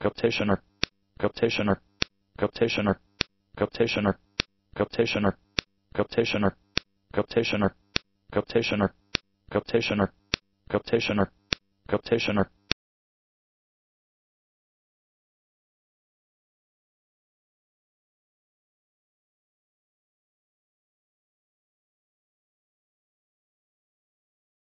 copetitioner, copetitioner, copetitioner, copetitioner, copetitioner, copetitioner, copetitioner, copetitioner, copetitioner, copetitioner, copetitioner.